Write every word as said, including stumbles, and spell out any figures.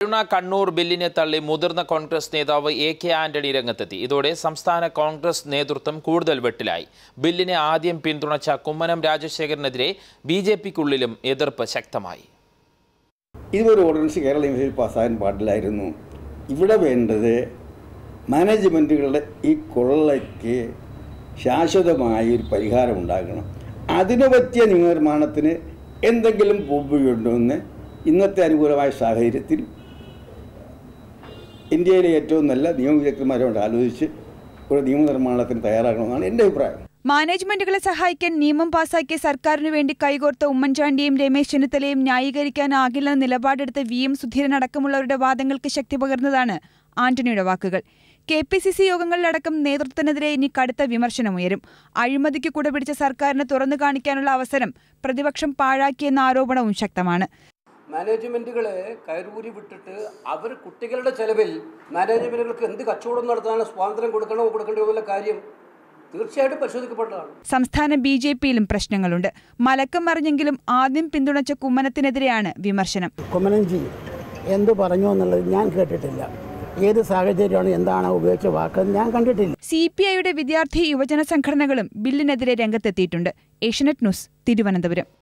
കണ്ണൂർ ബില്ലിനെ തള്ളി മുതിർന്ന കോൺഗ്രസ് നേതാവ് എ കെ ആന്റണി രംഗത്തെത്തി. ഇതോടെ സംസ്ഥാന കോൺഗ്രസ് നേതൃത്വം കൂടുതൽ വെട്ടിലായി. ബില്ലിനെ ആദ്യം പിന്തുണച്ച കുമ്മനം രാജശേഖരനെതിരെ ബി ജെ പിക്കുള്ളിലും എതിർപ്പ് ശക്തമായി. ഇതൊരു ഓർഡിനൻസ് കേരള നിയമസഭയിൽ പാസ്സാകാൻ പാടില്ലായിരുന്നു. ഇവിടെ വേണ്ടത് മാനേജ്മെൻറ്റുകളുടെ ഈ കൊള്ളയ്ക്ക് ശാശ്വതമായ ഒരു പരിഹാരം ഉണ്ടാകണം. അതിനു പറ്റിയ നിയമനിർമ്മാണത്തിന് എന്തെങ്കിലും പോവുകയുണ്ടോ എന്ന് ഇന്നത്തെ അനുകൂലമായ സാഹചര്യത്തിൽ ഇന്ത്യയിലെ ഏറ്റവും നല്ല നിയമവിദഗ്ധന്മാരോട് ആലോചിച്ച് ഒരു നിയമനിർമ്മാണത്തിന് തയ്യാറാക്കണമെന്നാണ് എൻ്റെ അഭിപ്രായം. മാനേജ്മെന്റുകളെ സഹായിക്കാൻ നിയമം പാസാക്കിയ സർക്കാരിനു വേണ്ടി കൈകോർത്ത ഉമ്മൻചാണ്ടിയും രമേശ് ചെന്നിത്തലയും ന്യായീകരിക്കാനാകില്ലെന്ന നിലപാടെടുത്ത വി എം സുധീരൻ അടക്കമുള്ളവരുടെ വാദങ്ങൾക്ക് ശക്തി പകർന്നതാണ് ആന്റണിയുടെ വാക്കുകൾ. കെ പി സി സി യോഗങ്ങളിലടക്കം നേതൃത്വത്തിനെതിരെ ഇനി കടുത്ത വിമർശനമുയരും. അഴിമതിക്ക് കുടപിടിച്ച സർക്കാരിനെ തുറന്നു കാണിക്കാനുള്ള അവസരം പ്രതിപക്ഷം പാഴാക്കിയെന്ന ആരോപണവും ശക്തമാണ്. മാനേജ്മെന്റുകളെ കയറൂരി വിട്ടിട്ട് അവർ കുട്ടികളുടെ ചെലവിൽ മാനേജ്മെന്റുകൾക്ക് എന്ത് കച്ചവടം നടത്താനുള്ള സ്വാതന്ത്ര്യം കൊടുക്കണോ കൊടുക്കേണ്ടോ എന്നുള്ള കാര്യം തീർച്ചയായിട്ടും പരിശോധിക്കപ്പെട്ടതാണ്. സംസ്ഥാന ബി ജെ പിയിലും പ്രശ്നങ്ങളുണ്ട്. മലക്കം മറിഞ്ഞെങ്കിലും ആദ്യം പിന്തുണച്ച കുമ്മനത്തിനെതിരെയാണ് വിമർശനം. കുമ്മനൻജി എന്തു പറഞ്ഞു എന്നുള്ളത് ഞാൻ കേട്ടിട്ടില്ല. ഏത് സാഹചര്യമാണ് എന്താണ് ഉപയോഗിച്ച വാക്കെന്ന് ഞാൻ കണ്ടിട്ടില്ല. സി പി ഐയുടെ വിദ്യാർത്ഥി യുവജന സംഘടനകളും ബില്ലിനെതിരെ രംഗത്തെത്തിയിട്ടുണ്ട്. Asianet News, Thiruvananthapuram.